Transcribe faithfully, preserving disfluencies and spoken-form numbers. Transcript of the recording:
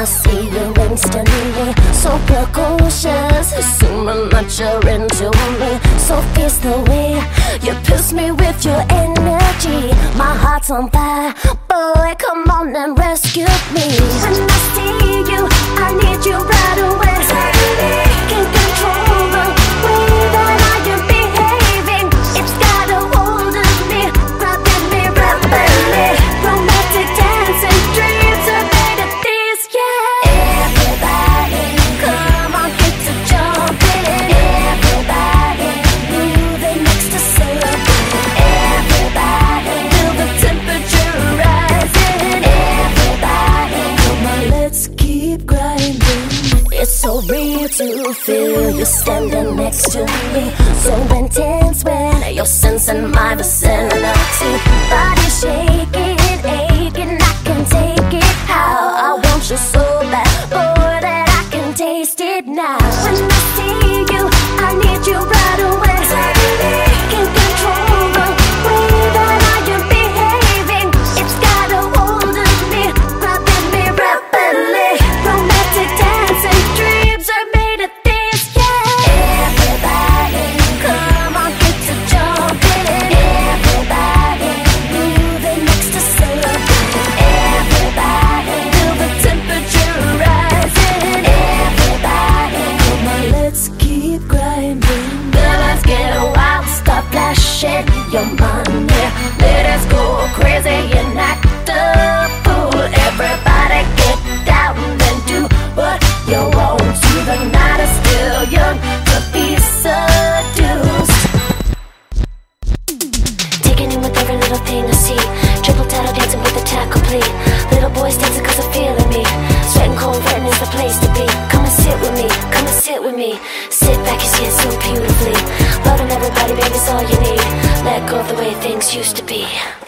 I see you instantly. So precocious, assuming that you're into me. So fierce the way you pierce me with your energy. My heart's on fire, boy, come on and rescue me. When I see you, I need you right away. Can't control the way that I am behaving. It's got a hold of me, grabbing me, grabbing me. Romantic dancing dreams are made of this, yeah. Everybody, come on, get to jumping. Everybody, moving next to something. Everybody, feel the temperature rising. Everybody, come on, let's keep grinding. It's so real to feel you standing next to me. So intense when you're sensing my vicinity. Body shaking, aching, I can take it. How I want you so bad, boy, that I can taste it now. When I see you, I need you right away. Can't control the way that I am behaving. It's got a hold of me, grabbing me rapidly. Romantic dancing dreams are made of this, yeah. Everybody, come on, get to jumping. Everybody, moving next to something. Everybody, feel the temperature rising. Everybody, come on, let's keep grinding. Then let's get wild, start flashing your money. Let us go crazy and act a fool. Everybody get down and do what you want to. The night is still young to be seduced. Taking in with every little thing I see. Triple tattle dancing with the tat complete. Little boys dancing cause they're feeling me. Sweating cold, Britain is the place to be. Come and sit with me, come and sit with me. Sit back, you see it so beautifully. Loving everybody, baby, is all you need. Let go of the way things used to be.